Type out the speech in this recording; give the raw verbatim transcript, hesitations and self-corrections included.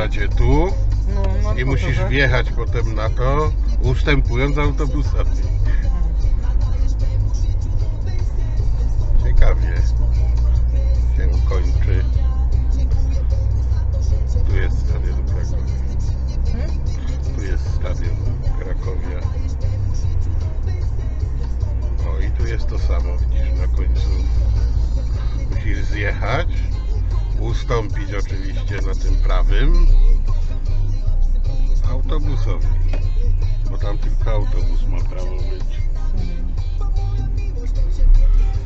cię tu No, no, i po musisz to, że- wjechać potem na to, ustępując autobusowi. Ciekawie się kończy. Tu jest stadion Krakowia. Hmm? Tu jest stadion Krakowia. O, i tu jest to samo, widzisz, na końcu musisz zjechać, ustąpić oczywiście na tym prawym autobusowi, bo tam tylko autobus ma prawo być.